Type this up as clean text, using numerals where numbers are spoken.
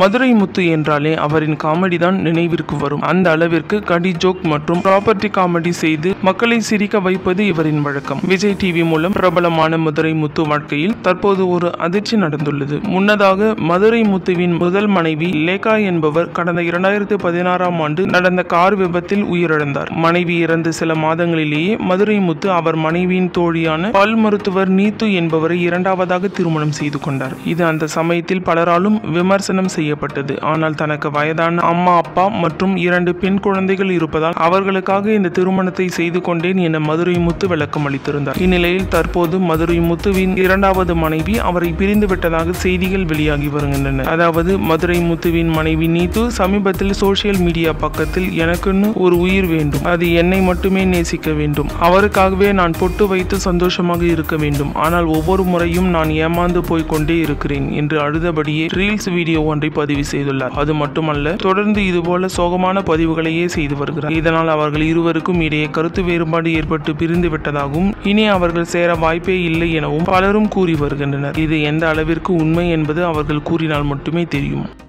மதுரை முத்து என்றாலே அவரின் காமெடி தான் நினைவிற்கு வரும். அந்த அளவிற்கு கடி ஜோக் மற்றும் ப்ராப்பர்ட்டி காமெடி செய்து மக்களை சிரிக்க வைப்பது இவரின் வழக்கம். விஜய் டிவி மூலம் பிரபலமான மதுரை முத்து வாழ்க்கையில் தற்போது ஒரு அதிர்ச்சி நடந்துள்ளது. முன்னதாக மதுரை முத்துவின் முதல் மனைவி லேகா என்பவர் கடந்த 2016ஆம் ஆண்டு நடந்த கார் விபத்தில் உயிரிழந்தார். மனைவி இறந்த சில மாதங்களிலேயே மதுரை முத்து அவர் மனைவியின் தோழியான பல் மருத்துவர் நீத்து என்பவரை இரண்டாவதாக திருமணம் செய்து கொண்டார். இது அந்த சமயத்தில் பலராலும் விமர்சனம் செய்யப்பட்டது. ஆனால் தனக்கு வயதான அம்மா அப்பா மற்றும் 2 பெண் குழந்தைகள் இருப்பதால் அவர்களுக்காக இந்த திருமணத்தை செய்து கொண்டேன் என மதுரை முத்து விளக்கம் அளித்திருந்தார். இந்நிலையில் தற்போது மதுரை முத்துவின் இரண்டாவது மனைவி அவரை பிரிந்து விட்டதாக செய்திகள் வெளியாகி வருகின்றன. அதாவது மதுரை முத்துவின் மனைவி நீத்து சமீபத்தில் சோசியல் மீடியா பக்கத்தில் எனக்குன்னு ஒரு உயிர் வேண்டும், அது என்னை மட்டுமே நேசிக்க வேண்டும், அவருக்காகவே நான் பொட்டு வைத்து சந்தோஷமாக இருக்க வேண்டும், ஆனால் ஒவ்வொரு முறையும் நான் ஏமாந்து போய் கொண்டே இருக்கிறேன் என்று அழுதபடியே ரீல்ஸ் வீடியோ ஒன்றை பதிவு செய்துள்ளார். அது மட்டுமல்ல, தொடர்ந்து இதுபோல சோகமான பதிவுகளையே செய்து வருகிறார். இதனால் அவர்கள் இருவருக்கும் இடையே கருத்து வேறுபாடு ஏற்பட்டு பிரிந்து விட்டதாகவும் இனி அவர்கள் சேர வாய்ப்பே இல்லை எனவும் பலரும் கூறி வருகின்றனர். இது எந்த அளவிற்கு உண்மை என்பது அவர்கள் கூறினால் மட்டுமே தெரியும்.